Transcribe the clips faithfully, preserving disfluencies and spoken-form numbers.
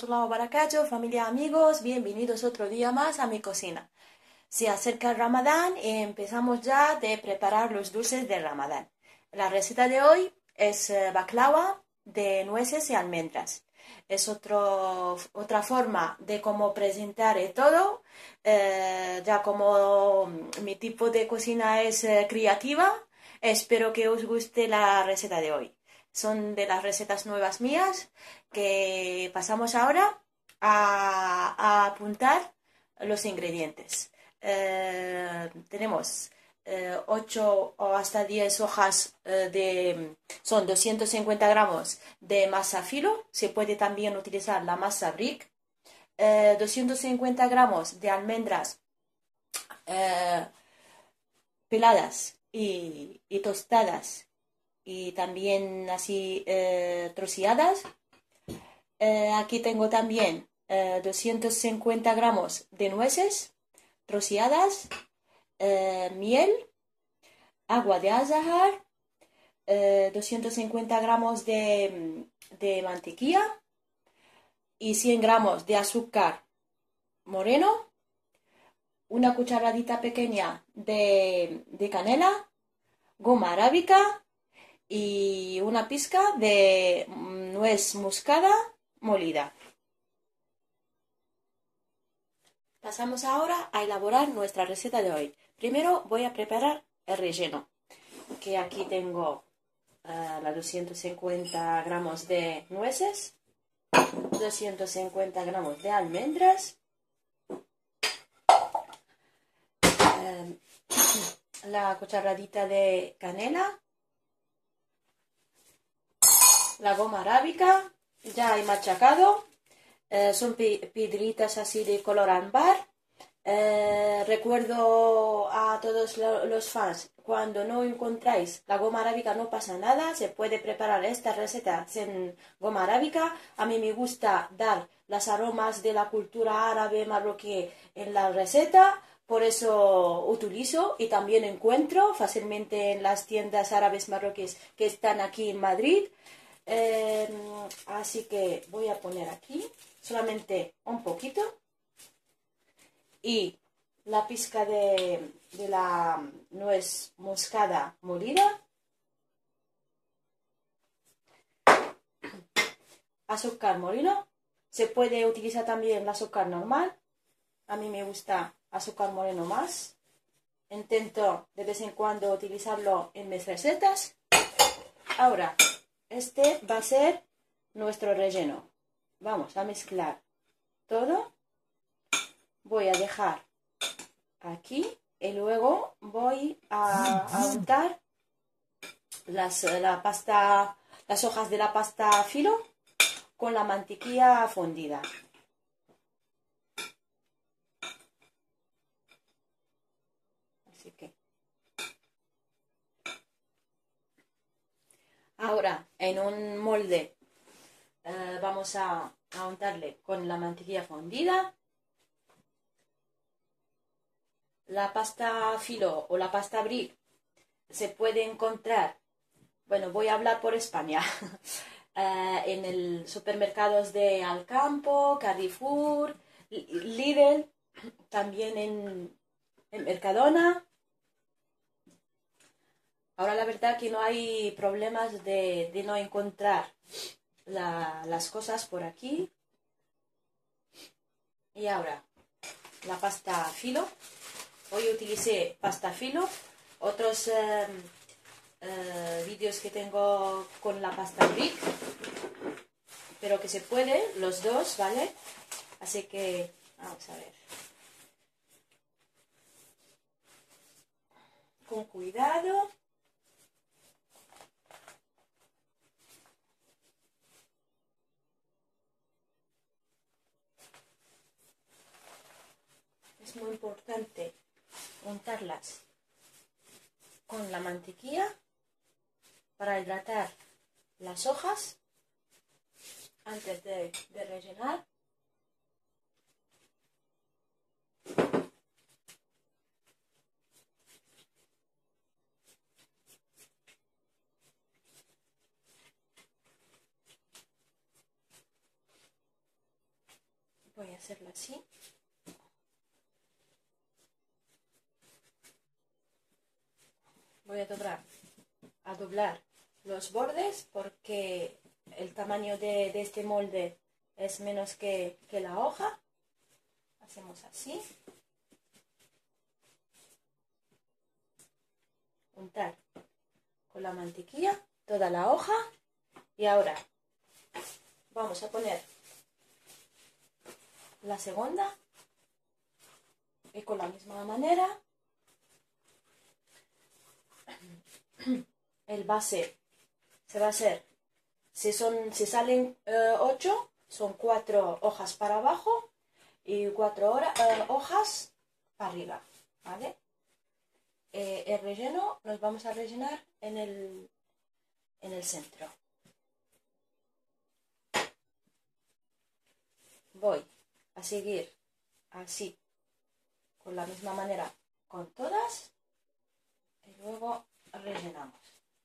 warahmatullahi wabarakatuh, familia, amigos, bienvenidos otro día más a mi cocina. Se acerca el Ramadán y empezamos ya de preparar los dulces de Ramadán. La receta de hoy es eh, baklava de nueces y almendras. Es otro, otra forma de cómo presentar y todo, eh, ya como mi tipo de cocina es eh, creativa, espero que os guste la receta de hoy. Son de las recetas nuevas mías que pasamos ahora a, a apuntar los ingredientes. Eh, tenemos eh, ocho o hasta diez hojas eh, de, son doscientos cincuenta gramos de masa filo, se puede también utilizar la masa brick, eh, doscientos cincuenta gramos de almendras eh, peladas y, y tostadas y también así eh, troceadas. Eh, aquí tengo también eh, doscientos cincuenta gramos de nueces troceadas, eh, miel, agua de azahar, eh, doscientos cincuenta gramos de, de mantequilla y cien gramos de azúcar moreno, una cucharadita pequeña de, de canela, goma arábica y una pizca de nuez moscada molida. Pasamos ahora a elaborar nuestra receta de hoy. Primero voy a preparar el relleno, que aquí tengo uh, las doscientos cincuenta gramos de nueces, doscientos cincuenta gramos de almendras, uh, la cucharadita de canela, la goma arábica, ya he machacado, eh, son piedritas así de color ámbar. Eh, recuerdo a todos lo, los fans, cuando no encontráis la goma arábica no pasa nada, se puede preparar esta receta sin goma arábica. A mí me gusta dar los aromas de la cultura árabe marroquí en la receta, por eso utilizo y también encuentro fácilmente en las tiendas árabes marroquíes que están aquí en Madrid. Eh, así que voy a poner aquí solamente un poquito y la pizca de, de la nuez moscada molida, azúcar moreno, se puede utilizar también el azúcar normal, a mí me gusta azúcar moreno más, intento de vez en cuando utilizarlo en mis recetas. Ahora este va a ser nuestro relleno. Vamos a mezclar todo. Voy a dejar aquí y luego voy a, a untar las, la pasta, las hojas de la pasta filo con la mantequilla fundida. Así que ahora en un molde eh, vamos a, a untarle con la mantequilla fundida. La pasta filo o la pasta brick se puede encontrar, bueno, voy a hablar por España, uh, en el supermercados de Alcampo, Carrefour, Lidl, también en, en Mercadona. Ahora la verdad que no hay problemas de, de no encontrar la, las cosas por aquí. Y ahora la pasta filo. Hoy utilicé pasta filo. Otros eh, eh, vídeos que tengo con la pasta brick, pero que se puede los dos, ¿vale? Así que vamos a ver. Con cuidado. Es muy importante untarlas con la mantequilla para hidratar las hojas antes de, de rellenar. Voy a hacerlo así. Voy a doblar, a doblar los bordes porque el tamaño de, de este molde es menos que, que la hoja. Hacemos así. Untar con la mantequilla toda la hoja. Y ahora vamos a poner la segunda. Y con la misma manera el base se va a hacer, si, son, si salen eh, ocho, son cuatro hojas para abajo y cuatro hora, eh, hojas para arriba, ¿vale? Eh, el relleno los vamos a rellenar en el, en el centro. Voy a seguir así, con la misma manera con todas y luego rellenamos.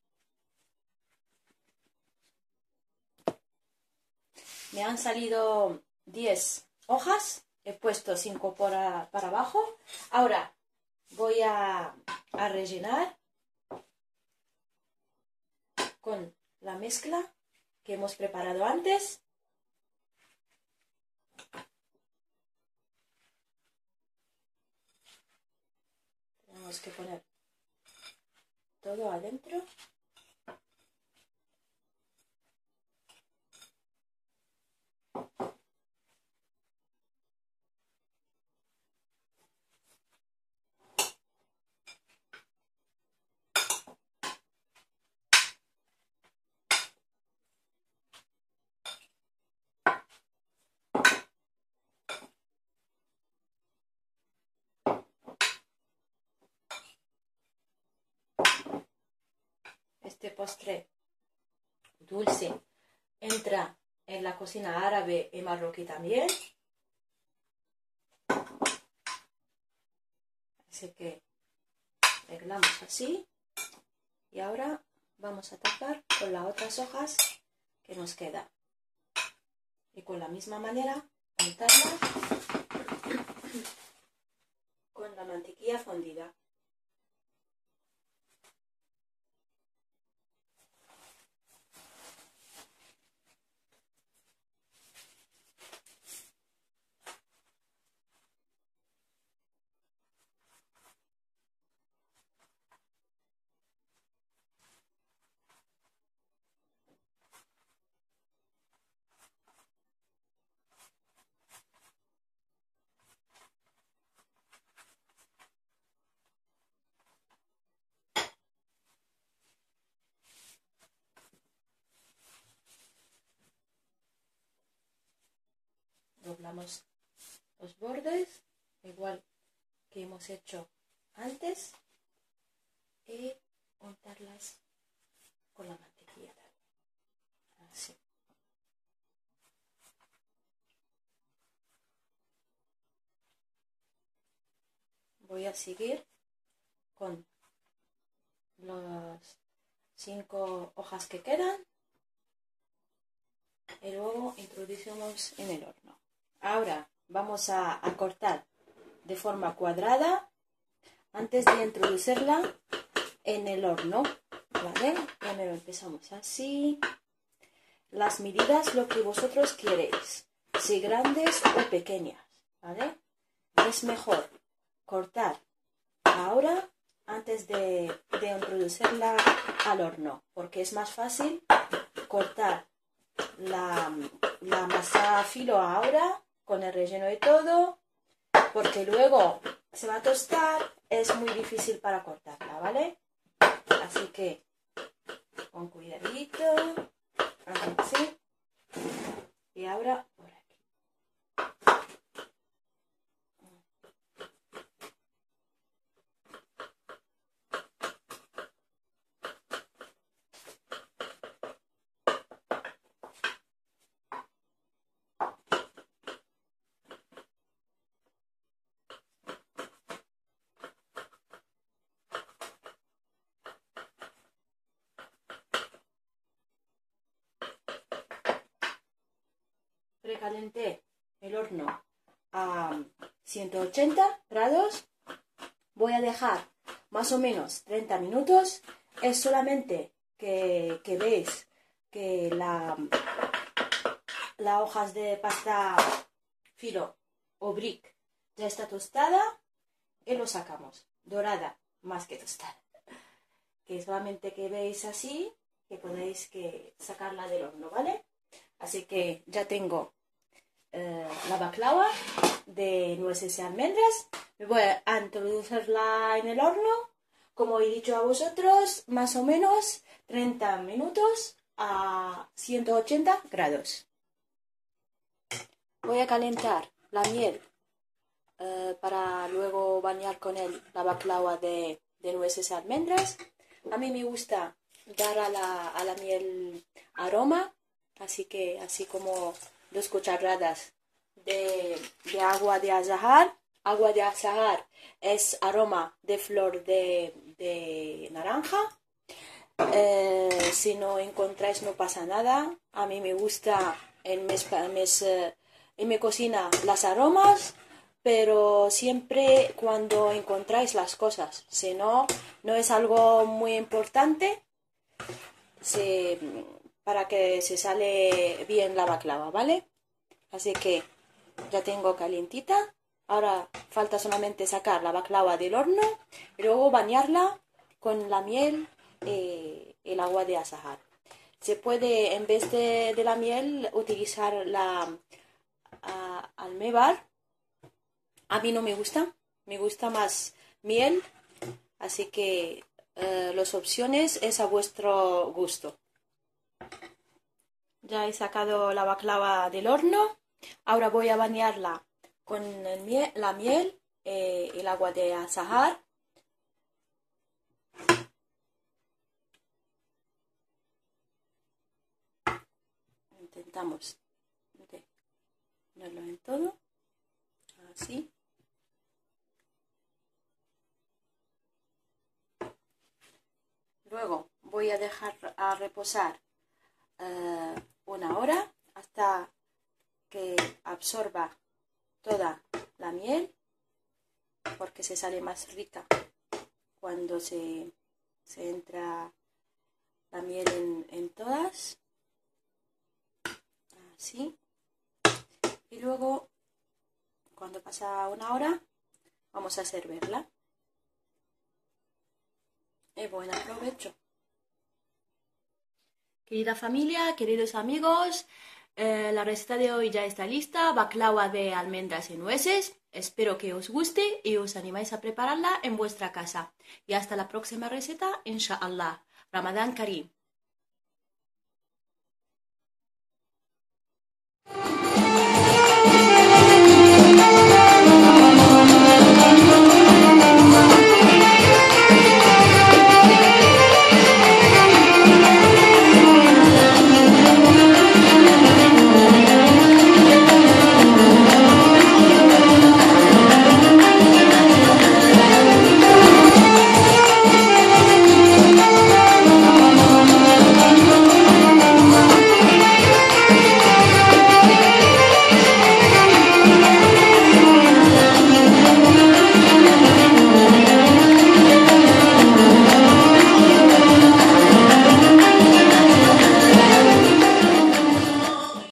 Me han salido diez hojas, he puesto cinco para, para abajo. Ahora voy a, a rellenar con la mezcla que hemos preparado antes. Tenemos que poner todo adentro. Este postre dulce entra en la cocina árabe y marroquí también. Así que arreglamos así. Y ahora vamos a tapar con las otras hojas que nos queda. Y con la misma manera untarlas con la mantequilla fundida. Doblamos los bordes, igual que hemos hecho antes, y untarlas con la mantequilla. Así. Voy a seguir con las cinco hojas que quedan y luego introducimos en el horno. Ahora vamos a, a cortar de forma cuadrada antes de introducirla en el horno, ¿vale? Primero empezamos así. Las medidas lo que vosotros queréis, si grandes o pequeñas, ¿vale? Es mejor cortar ahora antes de, de introducirla al horno, porque es más fácil cortar la, la masa a filo ahora con el relleno y todo, porque luego se va a tostar, es muy difícil para cortarla, ¿vale? Así que con cuidadito, así, y ahora por aquí. Precalenté el el horno a ciento ochenta grados. Voy a dejar más o menos treinta minutos. Es solamente que, que veis que la, las hojas de pasta filo o brick ya está tostada y lo sacamos. Dorada, más que tostada. Que solamente que veis así, que podéis que sacarla del horno, ¿vale? Así que ya tengo eh, la baklava de nueces y almendras. Me voy a introducirla en el horno, como he dicho a vosotros, más o menos treinta minutos a ciento ochenta grados. Voy a calentar la miel eh, para luego bañar con él la baklava de, de nueces y almendras. A mí me gusta dar a la, a la miel aroma, así que así como dos cucharadas de, de agua de azahar. Agua de azahar es aroma de flor de, de naranja. Eh, si no encontráis no pasa nada. A mí me gusta en, mis, en, mis, eh, en mi cocina las aromas, pero siempre cuando encontráis las cosas. Si no, no es algo muy importante si, para que se sale bien la baklava, ¿vale? Así que ya tengo calientita. Ahora falta solamente sacar la baklava del horno y luego bañarla con la miel y el agua de azahar. Se puede, en vez de, de la miel, utilizar la uh, almíbar. A mí no me gusta, me gusta más miel, así que uh, las opciones es a vuestro gusto. Ya he sacado la baklava del horno. Ahora voy a bañarla con el miel, la miel y eh, el agua de azahar. Intentamos de ponerlo en todo, así. Luego voy a dejar a reposar uh, una hora hasta que absorba toda la miel, porque se sale más rica cuando se, se entra la miel en, en todas, así. Y luego, cuando pasa una hora, vamos a servirla. Y buen provecho. Querida familia, queridos amigos, eh, la receta de hoy ya está lista, baklava de almendras y nueces. Espero que os guste y os animáis a prepararla en vuestra casa. Y hasta la próxima receta, inshallah. Ramadán Karim.